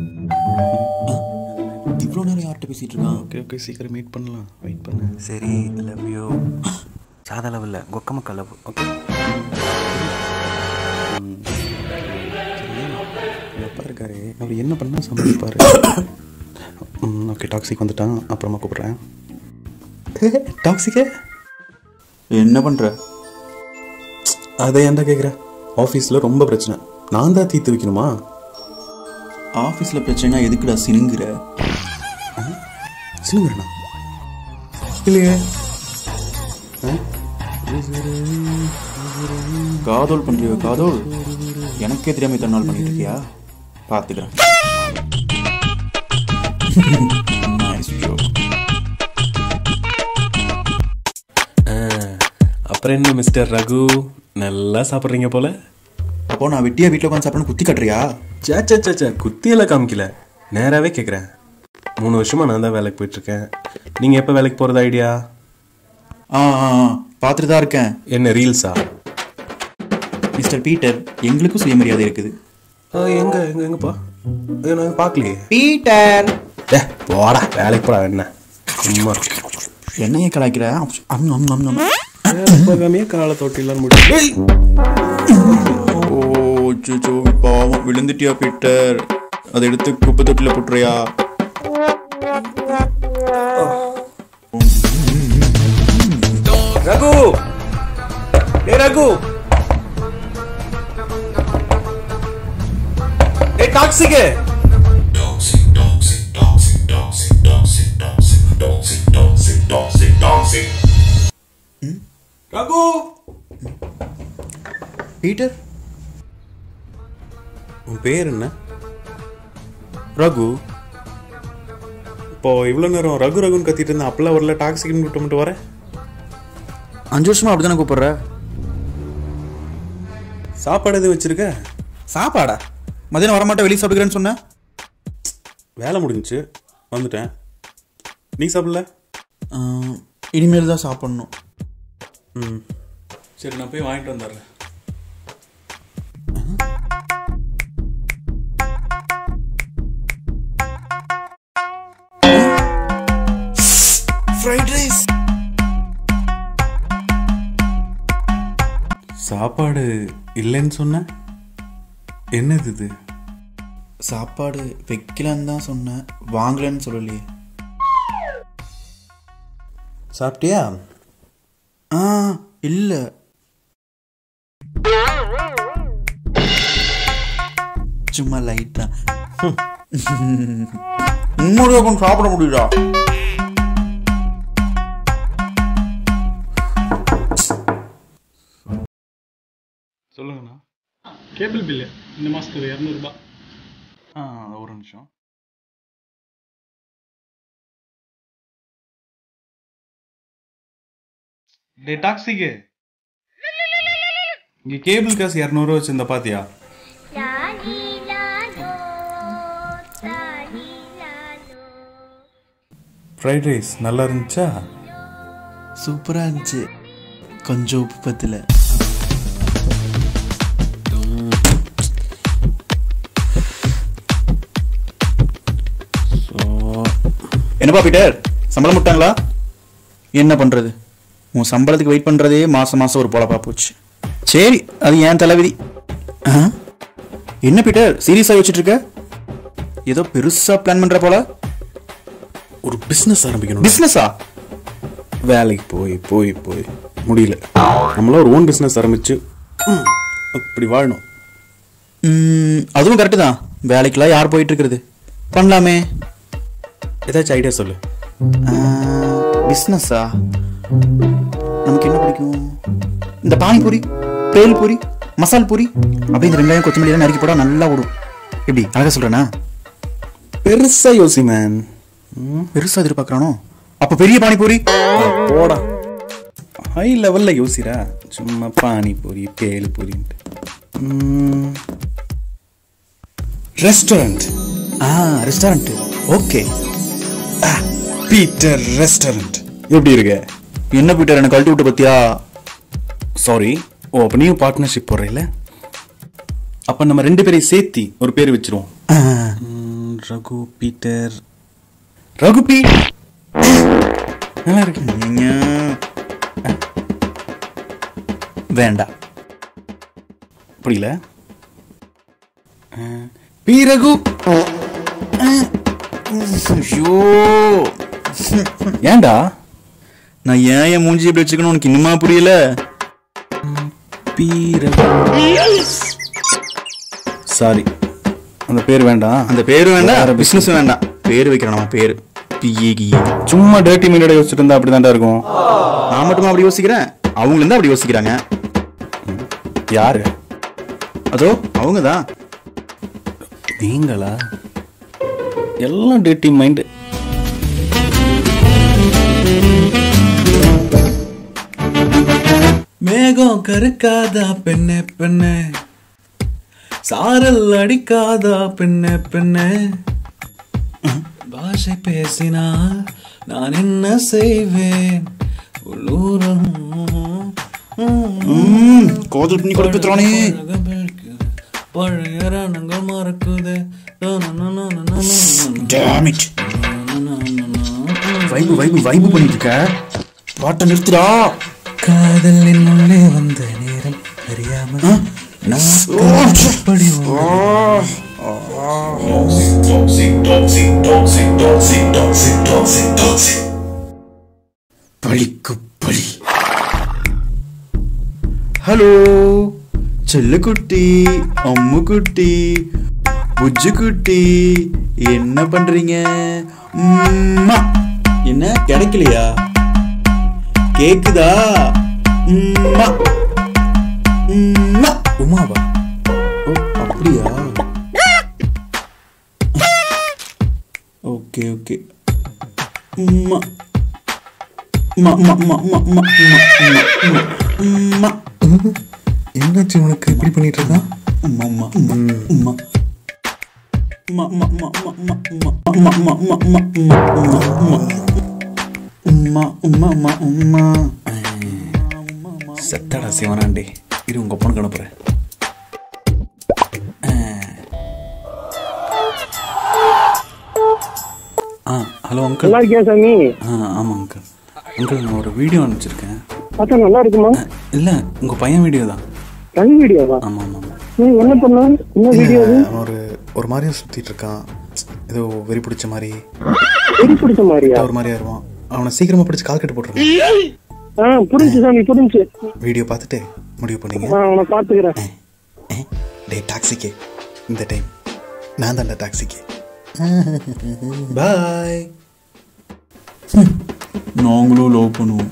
இவ்வளோ நேரம் யார்கிட்ட பேசிகிட்டு இருக்கான்? ஓகே ஓகே, சீக்கிரம் மீட் பண்ணலாம். வெயிட் பண்ணு. சரி, லவ் யூ. சாதா லவ் இல்லை, கொக்கமக்கா லவ். ஓகே. எப்பா இருக்காரு அவர் என்ன பண்ணால் சமாளிப்பார். ஓகே, டாக்ஸிக் வந்துட்டான், அப்புறமா கூப்பிட்றேன். டாக்ஸிக்கே என்ன பண்ணுற? அதை ஏன்டா கேட்குற? ஆஃபீஸில் ரொம்ப பிரச்சனை, நான் தான் தீர்த்து வைக்கணுமா? ஆஃபீஸில் பிரச்சனைனா எதுக்குடா சினுங்குற? சினுங்குறேண்ணா இல்லையே. காதோல் பண்ணுறியோ? காதோல் எனக்கே தெரியாமல் இத்தனை நாள் பண்ணிட்டு இருக்கியா? பார்த்துக்கிறேன். அப்புறம் என்ன மிஸ்டர் ரகு, நல்லா சாப்பிட்றீங்க போல. அப்போ நான் வெட்டியா வீட்டில் உட்காந்து சாப்பிடணும் குத்தி கட்டுறியா? சே குத்தியெல்லாம் காமிக்கல, நேராகவே கேட்குறேன். 3 வருஷமாக நான் தான் வேலைக்கு போயிட்டுருக்கேன். நீங்கள் எப்போ வேலைக்கு போகிறது ஐடியா? பார்த்துட்டு தான் இருக்கேன். என்ன ரீல்ஸா? மிஸ்டர் பீட்டர், எங்களுக்கும் சுயமரியாதை இருக்குது. எங்கப்பா? நான் பார்க்கலையே. பீட்டர் போடா, வேலைக்கு போடா. என்ன சும்மா என்னையே கலாய்க்கிற? காலை தொட்டிலாம் முடியும். ஓ பாவம், விழுந்துட்டியா பீட்டர்? அதை எடுத்து குப்பை தொட்டில போட்டுறியா? ரகு, ஏ ரகு, ஏ டாக்ஸிக்கு. ரகு, பீட்டர், உன் பேர் என்ன? ரகு. இப்போ இவ்வளோ நேரம் ரகு ரகுன்னு கத்திட்டு இருந்தேன், அப்பெல்லாம் வரல. டாக்ஸிக்குன்னு விட்டு மட்டும் வரேன். 5 வருஷமா அப்படிதானே கூப்பிடுற? சாப்பாடு எதுவும் வச்சிருக்க? சாப்பாடா? மதியானம் வரமாட்டேன், வெளியே சாப்பிடுக்கிறேன்னு சொன்னேன். வேலை முடிஞ்சிச்சு, வந்துட்டேன். நீ சாப்பிடல? இனிமேல் தான் சாப்பிட்ணும். சரி, நான் போய் வாங்கிட்டு வந்துடுறேன். Fried rice. சாப்பாடு இல்லைன்னு சொன்ன, என்னது இது? சாப்பாடு வைக்கலன்னு தான் சொன்னேன், வாங்கலன்னு சொல்லலையே. சாப்பிட்டியா? இல்லை. சும்மா லைட்டா. உண்மையாக கொஞ்சம் சாப்பிட முடியுதா? சொல்லுங்கண்ணா. கேபிள் பில்லு இந்த மாதத்துக்கு 200 ரூபாய். ஒரு நிமிஷம். டே டாக்ஸிக்கு, இங்கே கேபிள் காசு 200 ரூபா வச்சிருந்த பாத்தியா? ஃப்ரைட் ரைஸ் நல்லா இருந்துச்சா? சூப்பராக இருந்துச்சு, கொஞ்சம் உப்பு பத்தில். என்னப்பா பீட்டர், சம்பளம் விட்டாங்களா? என்ன பண்ணுறது, உன் சம்பளத்துக்கு வெயிட் பண்ணுறதே மாதம் ஒரு பொழப்பா போச்சு. சரி, அது ஏன் தலைவிதி. என்ன பீட்டர் சீரியஸாக யோசிச்சுட்டு இருக்க? ஏதோ பெருசாக பிளான் பண்ணுற போல. ஒரு பிஸ்னஸ் ஆரம்பிக்கணும். பிஸ்னஸா? வேலைக்கு போய் போய் போய் முடியல. நம்மளா ஒரு ஓன் பிஸ்னஸ் ஆரம்பிச்சு அப்படி வாழணும். அதுவும் கரெக்டு தான். வேலைக்கெல்லாம் யார் போயிட்டு இருக்கிறது? பண்ணலாமே. ஏதாச்சும் ஐடியா சொல்லு. பிஸ்னஸா? நமக்கு என்ன பிடிக்கும்? இந்த பானிபூரி, பேல் பூரி, மசால் பூரி, அப்படி இந்த வெங்காயம் கொத்தமல்லி நறுக்கி போட நல்லா ஓடும். எப்படி அழகா சொல்றேனா? பெருசா யோசி மேன். பெருசா எதிர்பார்க்கறானோ? அப்ப பெரிய பானிபூரி போடா. ஹை லெவல்ல யோசிடா, சும்மா பானிபூரி பேல் பூரின்ட்டு. Restaurant. Restaurant okay. Peter restaurant எப்படி இருக்கு? என்ன பீட்டர் என்ன கழட்டி விட்டு பத்தியா? சாரி. ஓ, அப்போ நீயும் பார்ட்னர்ஷிப் போடுறீல்ல? அப்போ நம்ம 2 பேரையும் சேர்த்தி ஒரு பேர் வச்சிருவோம். ரகு பீட்டர். ரகுபி நல்லா இருக்கு. வேண்டாம், புரியல. பி ரகு. ஐயோ, ஏண்டா நான் என் மூஞ்சி எப்படி வச்சுக்கணும் உனக்கு இன்னுமா புரியல? பி ரகு. சாரி, அந்த பேர் வேண்டாம். அந்த பேரு வேண்டாம், பிசினஸ் வேண்டாம். பேரு வைக்கிறேன் நம்ம பேரு பிஏகி. சும்மா டர்ட்டி மைண்டோட யோசிச்சுட்டு இருந்தா அப்படிதான்டா இருக்கும். நான் மட்டுமா அப்படி யோசிக்கிறேன், அவங்களும் தான் அப்படி யோசிக்கிறாங்க. யாரு? அதோ அவங்க தான். நீங்களா? எல்லாம் டர்ட்டி மைண்டு. மேகம் கருக்காதா பெண்ணே பெண்ணே, சாரல் அடிக்காதா பெண்ணே பெண்ணே, பாஷை பேசினால் நான் என்ன செய்வேன்? கோதல் பண்ணி கொடுத்துறானே. பழைய ரணங்கள் மறக்குது. வைபு வைபு வைபு பண்ணிட்டு இருக்க, பாட்டை நிறுத்துடா. காதலின் உள்ளே வந்த நேரம் அறியாம நாட்கள் பழிக்கு பழி. ஹலோ செல்லுக்குட்டி, அம்முக்குட்டி, புஜ்ஜுக்குட்டி, என்ன பண்றீங்க? என்ன கிடைக்கலையா? கேக்குதா? உமாவா? ஓ அப்படியா? Okay okay. என்னாச்சு உனக்கு இப்படி பண்ணிட்டு இருக்கான்? செத்தடா சிவனாண்டி. இரு உங்க பொண்ணுக்கு அனுப்புறேன். Hello uncle. நல்லா இருக்கியா சாமி? ஆமாம் அங்கிள். அங்கிள் நான் ஒரு வீடியோ அனுப்பிச்சிருக்கேன். பார்த்தா நல்லா இருக்குமா? இல்லை உங்கள் பையன் வீடியோ தான். தனி வீடியோவா? ஆமாம் ஆமாம் ஆமாம். நீ என்ன பண்ண? என்ன வீடியோ? ஒரு மாதிரியா சுத்திட்டு இருக்கான், ஏதோ வெறி பிடிச்ச மாதிரி. வெறி பிடிச்ச மாதிரியா? ஒரு மாதிரியா இருவான். அவனை சீக்கிரமா பிடிச்சி கால் கட்டு போட்டுருக்கேன். புரிஞ்சு சாமி, புரிஞ்சு. வீடியோ பார்த்துட்டு முடிவு பண்ணீங்க. நான் அவனை பார்த்துக்கிறேன். டே டாக்ஸிக்கு, இந்த டைம் நான் தான்டா டாக்ஸிக்கு. பாய். நாங்களும் லவ் பண்ணுவோம்.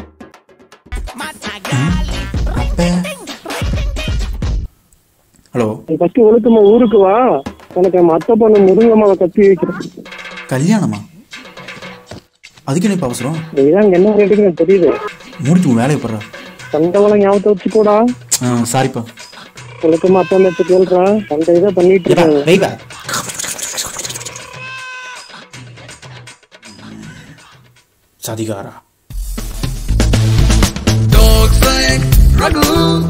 ஹலோ, ஃபர்ஸ்ட் ஒழுக்கமா ஊருக்கு வா, உனக்கு நம்ம அத்தை பொண்ணு முருங்கம்மாவை கத்தி வைக்கிறேன். கல்யாணமா? அதுக்கு என்ன இப்ப அவசரம்? இதுதான் என்ன ரேட்டுக்கு எனக்கு தெரியுது. முடிச்சு உன் வேலையை போடுறா. சண்டவளம் ஞாபகத்தை வச்சுக்கூடா. சாரிப்பா. ஒழுக்கமா அத்தை வச்சு கேள்றான். அந்த இதை பண்ணிட்டு இருக்காங்க. சதிகாரா. Dogs like Ragu.